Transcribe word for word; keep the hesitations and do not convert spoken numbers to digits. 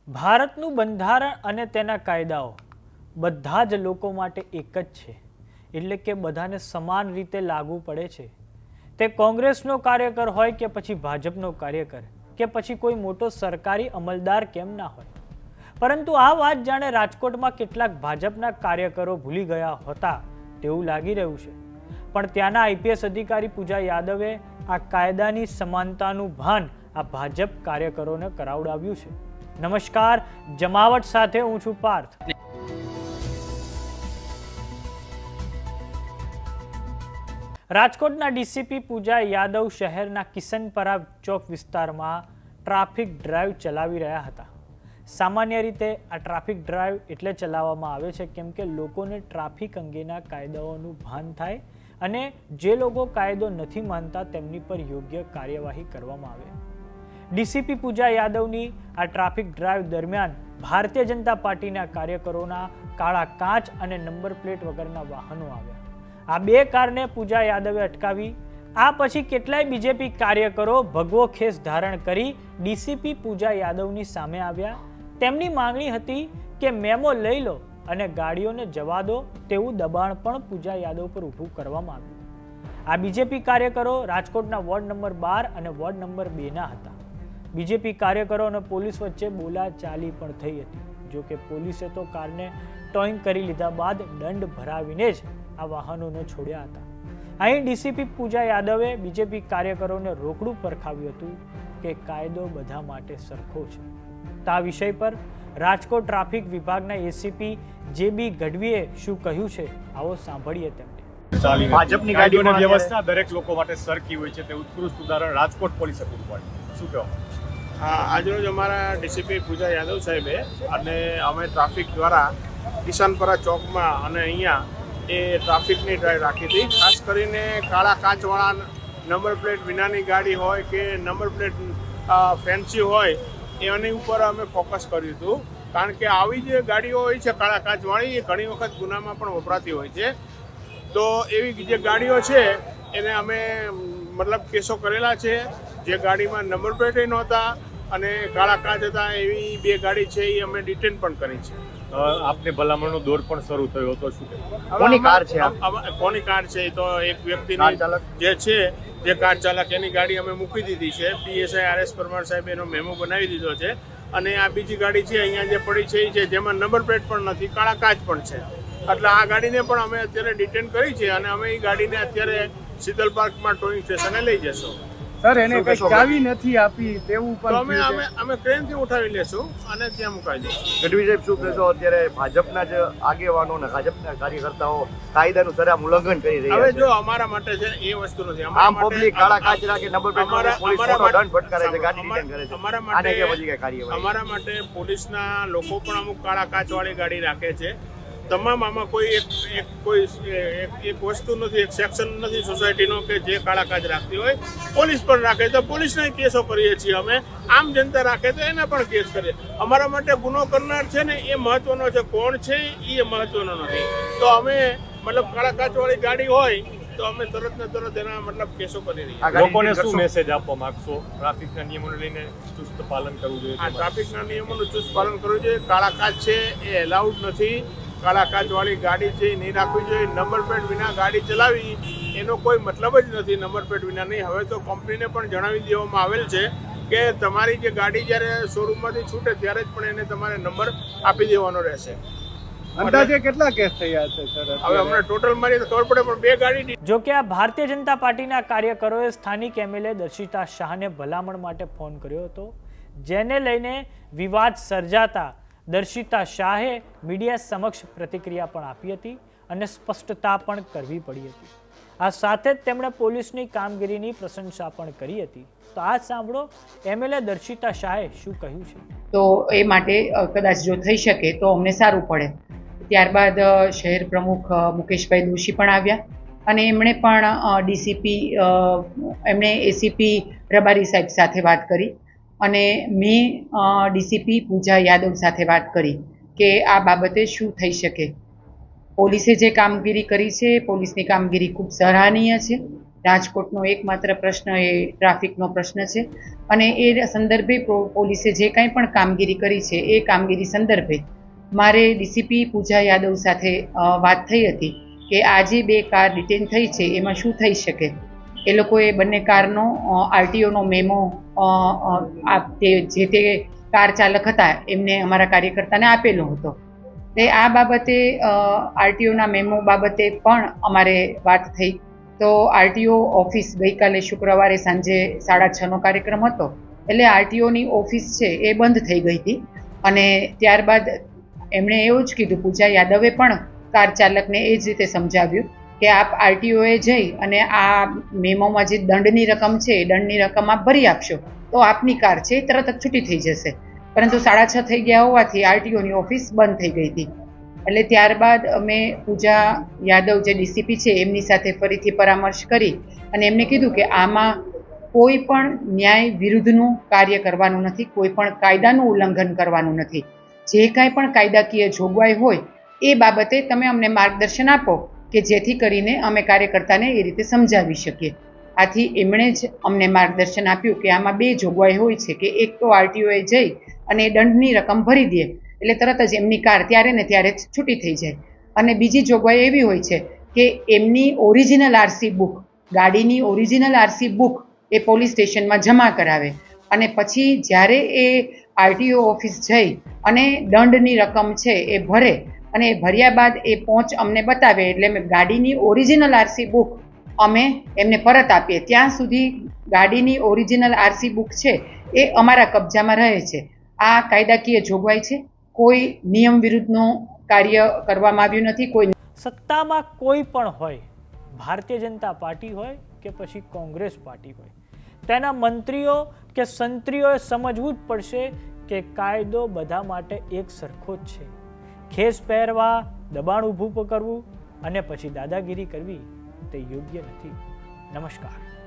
ભારતનું બંધારણ અને તેના કાયદાઓ બધા જ લોકો માટે એક જ છે, એટલે કે બધાને સમાન રીતે લાગુ પડે છે. તે કોંગ્રેસનો કાર્યકર હોય કે પછી ભાજપનો કાર્યકર કે પછી કોઈ મોટો સરકારી અમલદાર કેમ ના હોય. પરંતુ આ વાત જાણે રાજકોટમાં કેટલાક ભાજપના કાર્યકરો ભૂલી ગયા હતા તેવું લાગી રહ્યું છે. પણ ત્યાંના આઈપીએસ અધિકારી પૂજા યાદવે આ કાયદાની સમાનતાનું ભાન આ ભાજપ કાર્યકરોને કરાવડાવ્યું છે. નમસ્કાર, જમાવટ સાથે હું છું પાર્થ. રાજકોટના ડીસીપી પૂજા યાદવ શહેરના કિશનપરા ચોક વિસ્તારમાં ટ્રાફિક ડ્રાઈવ ચલાવી રહ્યા હતા. સામાન્ય રીતે આ ટ્રાફિક ડ્રાઈવ એટલે ચલાવવામાં આવે છે કેમ કે લોકોને ટ્રાફિક અંગેના કાયદાઓનું ભાન થાય અને જે લોકો કાયદો નથી માનતા તેમની પર યોગ્ય કાર્યવાહી કરવામાં આવે. ડીસીપી પૂજા યાદવની આ ટ્રાફિક ડ્રાઈવ દરમિયાન ભારતીય જનતા પાર્ટીના કાર્યકરોના કાળા કાચ અને નંબર પ્લેટ વગરના વાહનો આવ્યા. આ બે કારને પૂજા યાદવે અટકાવી. આ પછી કેટલાય બીજેપી કાર્યકરો ભગવો ખેસ ધારણ કરી ડીસીપી પૂજા યાદવની સામે આવ્યા. તેમની માંગણી હતી કે મેમો લઈ લો અને ગાડીઓને જવા દો તેવું દબાણ પણ પૂજા યાદવ પર ઊભું કરવામાં આવ્યું. આ બીજેપી કાર્યકરો રાજકોટના વોર્ડ નંબર બાર અને વોર્ડ નંબર બે ના હતા. બીજેપી કાર્યકરો અને પોલીસ વચ્ચે બોલાચાલી પણ થઈ હતી. જો કે પોલીસે તો કારને ટોઈંગ કરી લીધા બાદ દંડ ભરાવીને જ આ વાહનોને છોડ્યા હતા. અહીં ડીસીપી પૂજા યાદવે બીજેપી કાર્યકરોને રોકડું પરખાવ્યું હતું કે કાયદો બધા માટે સરખો છે. તો આ વિષય પર રાજકોટ ટ્રાફિક વિભાગના એસીપી જેબી ગઢવીએ શું કહ્યું છે, આવો સાંભળીએ તેમને. ભાજપની ગાડીઓની વ્યવસ્થા દરેક લોકો માટે સરખી હોય છે તે ઉત્કૃષ્ટ ઉદાહરણ રાજકોટ પોલીસે પૂરું પાડ્યું. શું કહો? આજરોજ અમારા ડીસીપી પૂજા યાદવ સાહેબે અને અમે ટ્રાફિક દ્વારા કિશનપરા ચોકમાં અને અહીંયા એ ટ્રાફિકની ડ્રાઈવ રાખી હતી. ખાસ કરીને કાળા કાચવાળા નંબર પ્લેટ વિનાની ગાડી હોય કે નંબર પ્લેટ ફેન્સી હોય એની ઉપર અમે ફોકસ કર્યું હતું. કારણ કે આવી જે ગાડીઓ હોય છે કાળા કાચવાળી એ ઘણી વખત ગુનામાં પણ વપરાતી હોય છે. તો એવી જે ગાડીઓ છે એને અમે મતલબ કેસો કરેલા છે. જે ગાડીમાં નંબર પ્લેટ નહોતા અને કાળા કાચ હતા એવી બે ગાડી છે એ અમે ડિટેન પણ કરી છે. આપને ભલામણનો દોર પણ શરૂ થયો હતો. શું કોની કાર છે? કોની કાર છે એ તો એક વ્યક્તિની જે છે જે કાર ચાલક એની ગાડી અમે મૂકી દીધી છે. પીએસઆઈ આર એસ પરમાર સાહેબ એનો મેમો બનાવી દીધો છે. અને આ બીજી ગાડી છે અહીંયા જે પડી છે એ છે જેમાં નંબર પ્લેટ પણ નથી, કાળા કાચ પણ છે. એટલે આ ગાડીને પણ અમે અત્યારે ડિટેન કરી છે અને અમે એ ગાડીને અત્યારે શીતલ પાર્કમાં ટોઈંગ સ્ટેશને લઈ જશું. સર, એને કઈ ચાવી નથી આપી તેવું પણ અમે અમે અમે ટ્રેનથી ઉઠાવી લેશું અને ત્યાં મુકાઈ દઈશું. ગઢવી સાહેબ, શું કહેશો? અત્યારે ભાજપના જ આગેવાનો અને ભાજપના કાર્યકર્તાઓ કાયદાનું સરામ ઉલ્લંઘન કરી રહ્યા હવે છે. જો અમારા માટે છે એ વસ્તુ નથી. આમ પબ્લિક કાળા કાચ રાખે, નંબર પ્લેટ પોલીસ મોટો દંડ ફટકારે છે, ગાડી રિટર્ન કરે છે. અમારા આને કે પછી માટે કઈ કાર્યવાહી? અમારા માટે પોલીસના લોકો પણ અમુક કાળા કાચવાળી ગાડી રાખે છે. તમામ આમાં કોઈ એક એક કોઈ એક વસ્તુ નથી, એક સેક્શન નથી સોસાયટીનો કે જે કાળા કાચ રાખતી હોય. પોલીસ પણ રાખે તો પોલીસના કેસો કરીએ છીએ અમે. આમ જનતા રાખે તો એના પણ કેસ કરીએ. અમારા માટે ગુનો કરનાર છે ને એ મહત્વનો છે, કોણ છે એ મહત્વનો નથી. તો અમે મતલબ કાળા કાચવાળી ગાડી હોય તો અમે તરત ને તરત એના મતલબ કેસો કરી રહ્યા. લોકોને શું મેસેજ આપવા માંગશો? ટ્રાફિકના નિયમોને લઈને ચુસ્ત પાલન કરવું જોઈએ. આ ટ્રાફિકના નિયમોનું ચુસ્ત પાલન કરવું જોઈએ. કાળા કાચ છે એ એલાઉડ નથી. કાળા કાચવાળી ગાડી છે નહીં રાખવી જોઈએ. નંબર પ્લેટ વિના ગાડી ચલાવી એનો કોઈ મતલબ જ નથી. નંબર પ્લેટ વિના નહીં. હવે તો કંપનીને પણ જણાવી દેવામાં આવેલ છે કે તમારી જે ગાડી જ્યારે શોરૂમમાંથી છૂટે ત્યારે જ પણ એને તમારે નંબર આપી દેવાનો રહેશે. અંદાજે કેટલા કેસ થયા છે સર? હવે અમને ટોટલ મારી ખબર પડે પણ બે ગાડી. જો કે આ ભારતીય જનતા પાર્ટીના કાર્યકરોએ સ્થાનિક એમએલએ દર્શિતા શાહને ભલામણ માટે ફોન કર્યો હતો, જેને લઈને વિવાદ સર્જાતા દર્શિતા શાહે મીડિયા સમક્ષ પ્રતિક્રિયા પણ આપી હતી અને સ્પષ્ટતા પણ કરવી પડી હતી. આ સાથે જ તેમણે પોલીસની કામગીરીની પ્રશંસા પણ કરી હતી. તો આ સાંભળો એમએલએ દર્શિતા શાહે શું કહ્યું છે. તો એ માટે કદાચ જો થઈ શકે તો અમને સારું પડે. ત્યારબાદ શહેર પ્રમુખ મુકેશભાઈ દોશી પણ આવ્યા અને એમણે પણ ડીસીપી એમણે એસીપી રબારી સાહેબ સાથે વાત કરી અને મેં ડીસીપી પૂજા યાદવ સાથે વાત કરી કે આ બાબતે શું થઈ શકે. પોલીસે જે કામગીરી કરી છે પોલીસની કામગીરી ખૂબ સરાહનીય છે. રાજકોટનો એકમાત્ર પ્રશ્ન એ ટ્રાફિકનો પ્રશ્ન છે અને એ સંદર્ભે પોલીસે જે કાંઈ પણ કામગીરી કરી છે એ કામગીરી સંદર્ભે મારે ડીસીપી પૂજા યાદવ સાથે વાત થઈ હતી કે આજે બે કાર ડિટેન થઈ છે એમાં શું થઈ શકે. એ લોકોએ બંને કારનો આરટીઓનો મેમો જે તે કાર ચાલક હતા એમને અમારા કાર્યકર્તાને આપેલો હતો. તે આ બાબતે આરટીઓના મેમો બાબતે પણ અમારે વાત થઈ. તો આરટીઓ ઓફિસ ગઈકાલે શુક્રવારે સાંજે સાડા છ નો કાર્યક્રમ હતો એટલે આરટીઓની ઓફિસ છે એ બંધ થઈ ગઈ હતી અને ત્યારબાદ એમણે એવું જ કીધું, પૂજા યાદવે પણ કાર ચાલકને એ જ રીતે સમજાવ્યું કે આપ આરટીઓએ જઈ અને આ મેમોમાં જે દંડની રકમ છે એ દંડની રકમ આપ ભરી આપશો તો આપની કાર છે એ તરત જ છૂટી થઈ જશે. પરંતુ સાડા છ થઈ ગયા હોવાથી આરટીઓની ઓફિસ બંધ થઈ ગઈ હતી. એટલે ત્યારબાદ અમે પૂજા યાદવ જે ડીસીપી છે એમની સાથે ફરીથી પરામર્શ કરી અને એમને કીધું કે આમાં કોઈ પણ ન્યાય વિરુદ્ધનું કાર્ય કરવાનું નથી, કોઈ પણ કાયદાનું ઉલ્લંઘન કરવાનું નથી. જે કાંઈ પણ કાયદાકીય જોગવાઈ હોય એ બાબતે તમે અમને માર્ગદર્શન આપો કે જેથી કરીને અમે કાર્યકર્તાને એ રીતે સમજાવી શકીએ. આથી એમણે જ અમને માર્ગદર્શન આપ્યું કે આમાં બે જોગવાઈ હોય છે કે એક તો આરટીઓએ જઈ અને એ દંડની રકમ ભરી દે એટલે તરત જ એમની કાર ત્યારે ને ત્યારે જ છૂટી થઈ જાય, અને બીજી જોગવાઈ એવી હોય છે કે એમની ઓરિજિનલ આરસી બુક, ગાડીની ઓરિજિનલ આરસી બુક એ પોલીસ સ્ટેશનમાં જમા કરાવે અને પછી જ્યારે એ આરટીઓ ઓફિસ જઈ અને દંડની રકમ છે એ ભરે અને એ ભર્યા બાદ એ પહોંચ અમને બતાવે એટલે ગાડીની ઓરિજિનલ આરસી બુક અમે એમને પરત આપીએ. ત્યાં સુધી ગાડીની ઓરિજિનલ આરસી બુક છે એ અમારા કબજામાં રહે છે. આ કાયદાકીય જોગવાઈ છે. કોઈ નિયમ વિરુદ્ધનું કાર્ય કરવામાં આવ્યું નથી. કોઈ સત્તામાં કોઈ પણ હોય, ભારતીય જનતા પાર્ટી હોય કે પછી કોંગ્રેસ પાર્ટી હોય, તેના મંત્રીઓ કે સંત્રીઓએ સમજવું જ પડશે કે કાયદો બધા માટે એક સરખો જ છે. ખેસ પહેરવા, દબાણ ઊભું કરવું અને પછી દાદાગીરી કરવી તે યોગ્ય નથી. નમસ્કાર.